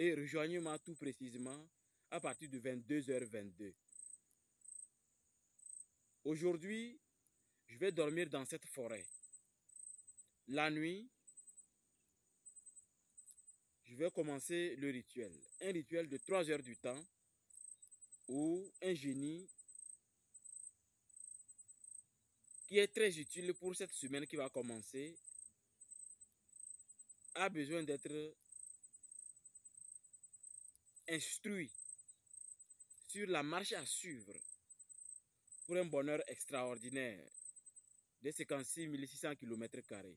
et rejoignez-moi tout précisément à partir de 22h22. Aujourd'hui, je vais dormir dans cette forêt. La nuit, je vais commencer le rituel. Un rituel de 3 heures du temps où un génie qui est très utile pour cette semaine qui va commencer a besoin d'être instruit sur la marche à suivre pour un bonheur extraordinaire de 56 600 km².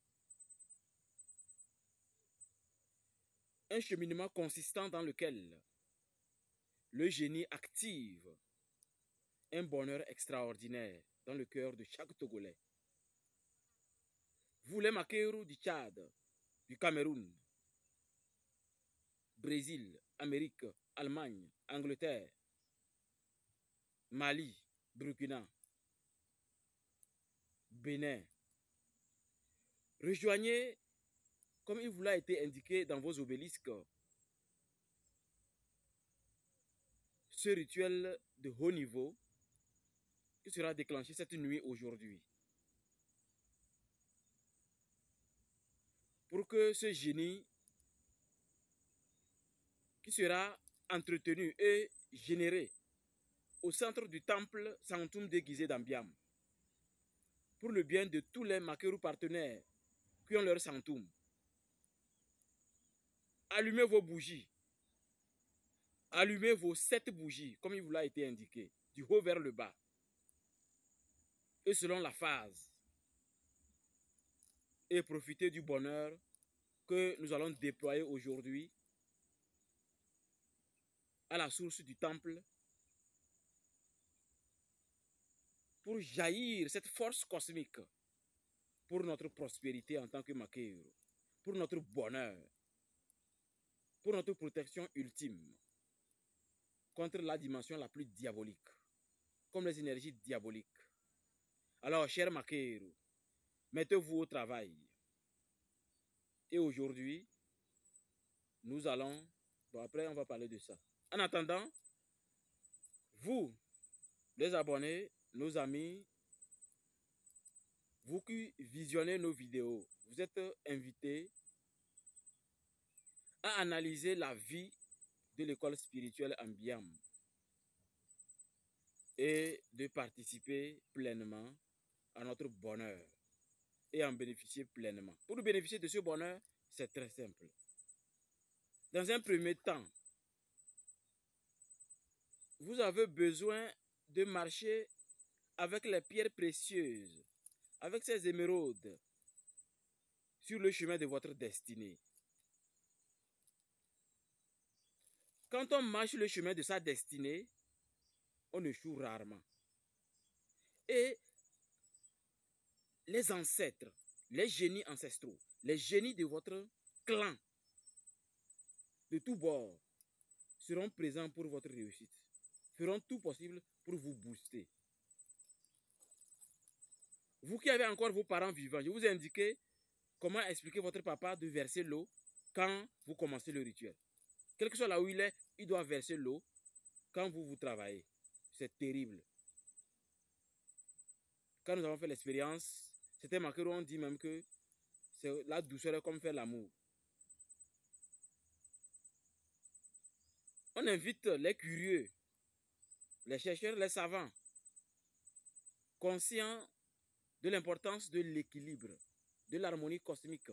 Un cheminement consistant dans lequel le génie active un bonheur extraordinaire dans le cœur de chaque Togolais. Vous les Makeru du Tchad, du Cameroun, Brésil, Amérique, Allemagne, Angleterre, Mali, Burkina, Bénin. Rejoignez, comme il vous l'a été indiqué dans vos obélisques, ce rituel de haut niveau qui sera déclenché cette nuit aujourd'hui. Pour que ce génie qui sera entretenu et généré au centre du temple Santoum déguisé d'Ambiam, pour le bien de tous les Makeru partenaires qui ont leur Santoum. Allumez vos bougies. Allumez vos 7 bougies, comme il vous l'a été indiqué, du haut vers le bas. Et selon la phase. Et profitez du bonheur que nous allons déployer aujourd'hui à la source du temple pour jaillir cette force cosmique pour notre prospérité en tant que Makeru, pour notre bonheur, pour notre protection ultime contre la dimension la plus diabolique, comme les énergies diaboliques. Alors, chers Makeru, mettez-vous au travail. Et aujourd'hui, nous allons... Bon, après, on va parler de ça. En attendant, vous, les abonnés, nos amis, vous qui visionnez nos vidéos, vous êtes invités à analyser la vie de l'école spirituelle Ambiam et de participer pleinement à notre bonheur et en bénéficier pleinement. Pour bénéficier de ce bonheur, c'est très simple. Dans un premier temps, vous avez besoin de marcher avec les pierres précieuses, avec ces émeraudes, sur le chemin de votre destinée. Quand on marche le chemin de sa destinée, on échoue rarement. Et les ancêtres, les génies ancestraux, les génies de votre clan, de tous bords, seront présents pour votre réussite, feront tout possible pour vous booster. Vous qui avez encore vos parents vivants, je vous ai indiqué comment expliquer votre papa de verser l'eau quand vous commencez le rituel. Quel que soit là où il est, il doit verser l'eau quand vous travaillez. C'est terrible. Quand nous avons fait l'expérience, c'était marqué, on dit même que la douceur est comme faire l'amour. On invite les curieux, les chercheurs, les savants, conscients de l'importance de l'équilibre, de l'harmonie cosmique,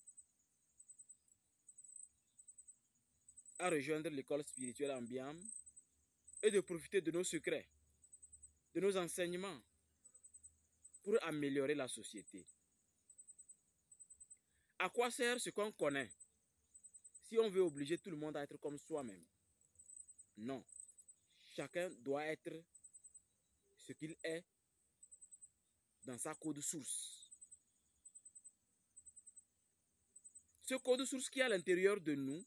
à rejoindre l'école spirituelle Ambiam et de profiter de nos secrets, de nos enseignements pour améliorer la société. À quoi sert ce qu'on connaît si on veut obliger tout le monde à être comme soi-même? Non. Chacun doit être ce qu'il est dans sa code source. Ce code source qui est à l'intérieur de nous,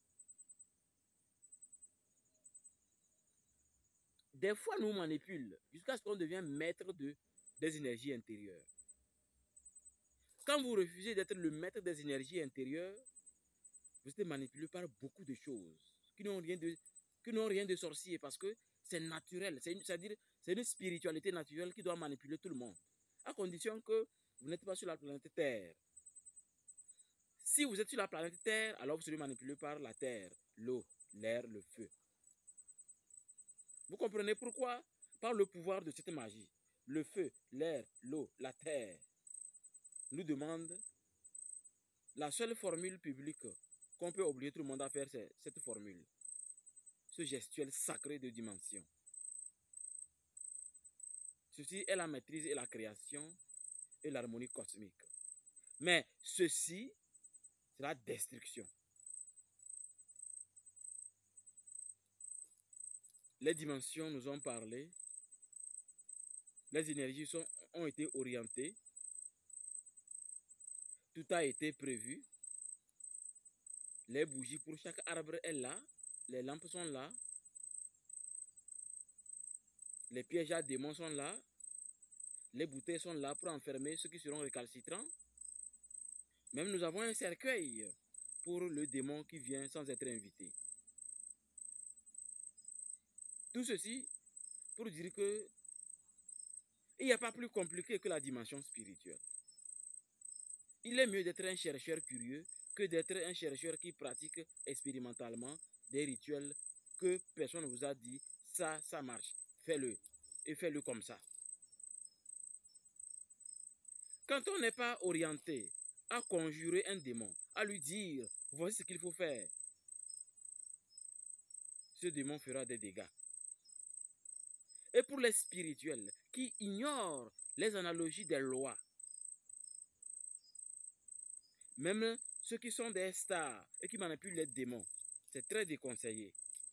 des fois nous manipule jusqu'à ce qu'on devienne maître des énergies intérieures. Quand vous refusez d'être le maître des énergies intérieures, Vous êtes manipulé par beaucoup de choses qui n'ont rien de sorcier parce que c'est naturel. C'est-à-dire, c'est une spiritualité naturelle qui doit manipuler tout le monde. À condition que vous n'êtes pas sur la planète Terre. Si vous êtes sur la planète Terre, alors vous serez manipulé par la Terre, l'eau, l'air, le feu. Vous comprenez pourquoi? Par le pouvoir de cette magie. Le feu, l'air, l'eau, la terre nous demandent la seule formule publique qu'on peut obliger tout le monde à faire, c'est cette formule. Ce gestuel sacré de dimension. Ceci est la maîtrise et la création et l'harmonie cosmique. Mais ceci, c'est la destruction. Les dimensions nous ont parlé. Les énergies ont été orientées. Tout a été prévu. Les bougies pour chaque arbre est là. Les lampes sont là. Les pièges à démons sont là. Les bouteilles sont là pour enfermer ceux qui seront récalcitrants. Même nous avons un cercueil pour le démon qui vient sans être invité. Tout ceci pour dire que il n'y a pas plus compliqué que la dimension spirituelle. Il est mieux d'être un chercheur curieux que d'être un chercheur qui pratique expérimentalement des rituels que personne ne vous a dit ça marche, fais-le et fais-le comme ça. Quand on n'est pas orienté à conjurer un démon, à lui dire voici ce qu'il faut faire, ce démon fera des dégâts. Et pour les spirituels qui ignorent les analogies des lois, même ceux qui sont des stars et qui manipulent les démons, c'est très déconseillé.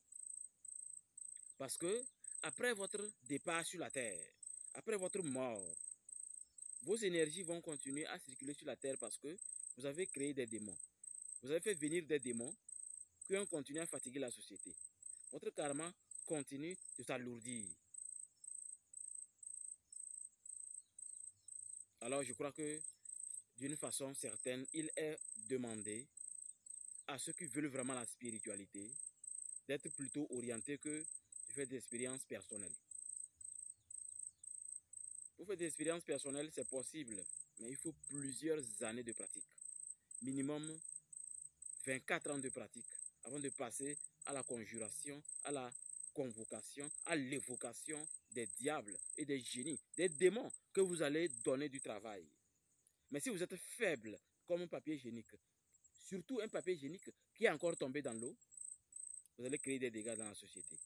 Parce que après votre départ sur la terre, après votre mort, vos énergies vont continuer à circuler sur la terre parce que vous avez créé des démons. Vous avez fait venir des démons qui ont continué à fatiguer la société. Votre karma continue de s'alourdir. Alors je crois que d'une façon certaine, il est demandé à ceux qui veulent vraiment la spiritualité d'être plutôt orientés que de faire des expériences personnelles. Pour faire des expériences personnelles, c'est possible, mais il faut plusieurs années de pratique. Minimum 24 ans de pratique avant de passer à la conjuration, à la convocation, à l'évocation des diables et des génies, des démons que vous allez donner du travail. Mais si vous êtes faible comme un papier hygiénique, surtout un papier hygiénique qui est encore tombé dans l'eau, vous allez créer des dégâts dans la société.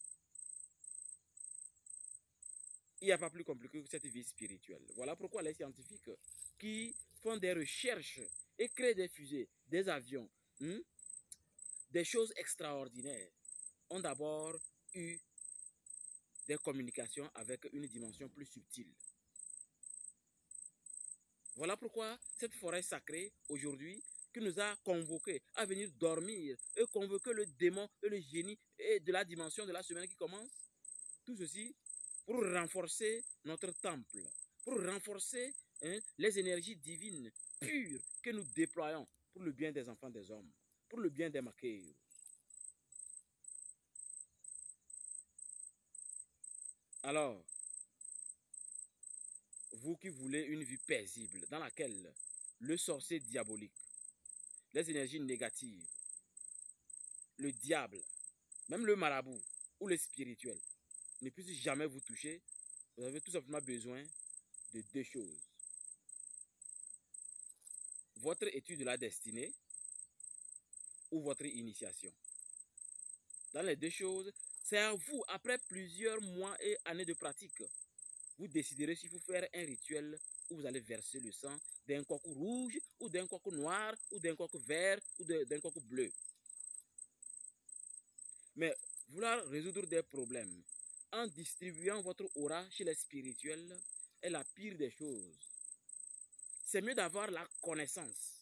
Il n'y a pas plus compliqué que cette vie spirituelle. Voilà pourquoi les scientifiques qui font des recherches et créent des fusées, des avions, des choses extraordinaires, ont d'abord eu des communications avec une dimension plus subtile. Voilà pourquoi cette forêt sacrée, aujourd'hui, qui nous a convoqués à venir dormir et convoquer le démon et le génie et de la dimension de la semaine qui commence, tout ceci pour renforcer notre temple, pour renforcer les énergies divines pures que nous déployons pour le bien des enfants des hommes, pour le bien des maquilleurs. Alors, vous qui voulez une vie paisible dans laquelle le sorcier diabolique, les énergies négatives, le diable, même le marabout ou le spirituel ne puissent jamais vous toucher, vous avez tout simplement besoin de deux choses. Votre étude de la destinée ou votre initiation. Dans les deux choses, c'est à vous, après plusieurs mois et années de pratique, vous déciderez si vous faire un rituel où vous allez verser le sang d'un coq rouge ou d'un coq noir ou d'un coq vert ou d'un coq bleu. Mais vouloir résoudre des problèmes en distribuant votre aura chez les spirituels est la pire des choses. C'est mieux d'avoir la connaissance.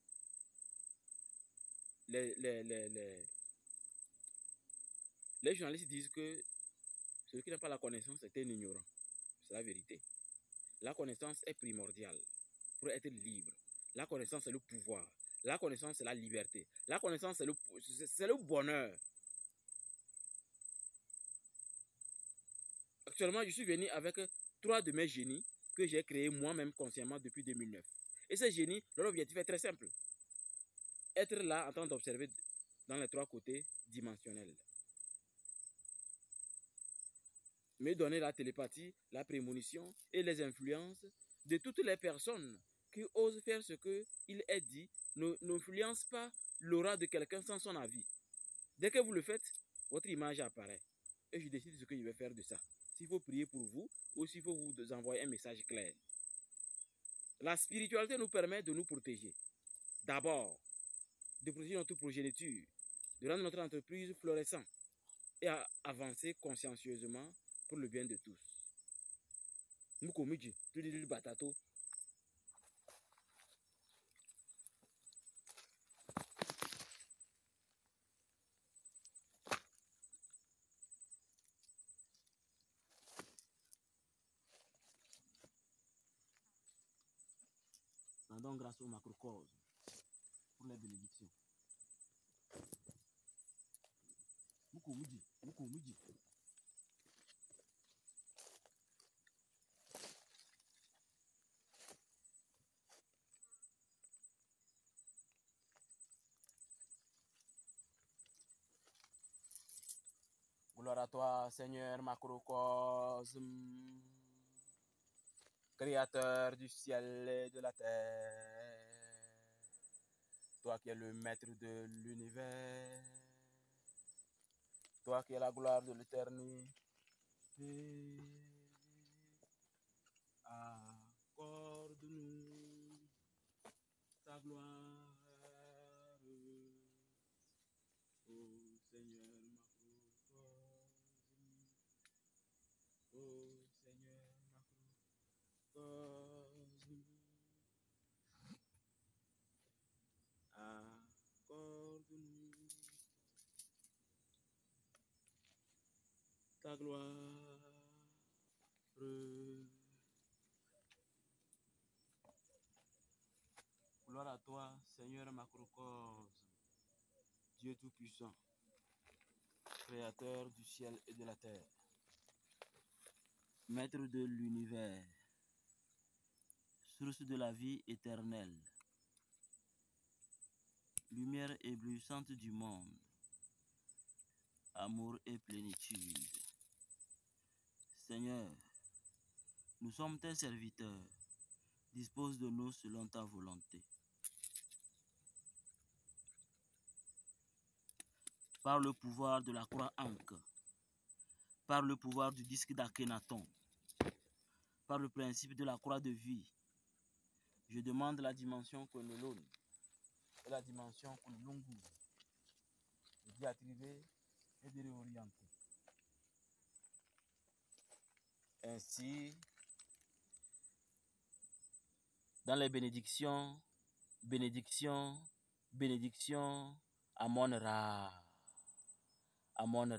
Les journalistes disent que celui qui n'a pas la connaissance est un ignorant. C'est la vérité. La connaissance est primordiale pour être libre. La connaissance est le pouvoir. La connaissance, c'est la liberté. La connaissance, c'est le bonheur. Actuellement, je suis venu avec 3 de mes génies que j'ai créés moi-même consciemment depuis 2009. Et ces génies, leur objectif est très simple. Être là en train d'observer dans les 3 côtés dimensionnels. Me donner la télépathie, la prémonition et les influences de toutes les personnes qui osent faire ce qu'il est dit, n'influence pas l'aura de quelqu'un sans son avis. Dès que vous le faites, votre image apparaît. Et je décide ce que je vais faire de ça. S'il faut prier pour vous ou s'il faut vous envoyer un message clair. La spiritualité nous permet de nous protéger. D'abord, de protéger notre progéniture, de rendre notre entreprise florissante et à avancer consciencieusement pour le bien de tous. Mukomiji, tu dis batato. Rendons grâce au macrocosme pour les bénédictions. Mukomiji, Mukomiji. Gloire à toi, Seigneur macrocosme, créateur du ciel et de la terre, toi qui es le maître de l'univers, toi qui es la gloire de l'éternité, accorde-nous ta gloire, ô Seigneur macrocosme, ô Seigneur macrocosme, accorde-nous ta gloire. Gloire à toi, Seigneur macrocosme, Dieu tout-puissant, créateur du ciel et de la terre, maître de l'univers, source de la vie éternelle, lumière éblouissante du monde, amour et plénitude. Seigneur, nous sommes tes serviteurs, dispose de nous selon ta volonté. Par le pouvoir de la croix Ankh, par le pouvoir du disque d'Akhenaton, par le principe de la croix de vie, je demande la dimension Konelon et la dimension Konelungu de diatriver et de réorienter. Ainsi, dans les bénédictions, bénédiction, bénédiction, Amon Ra, Amon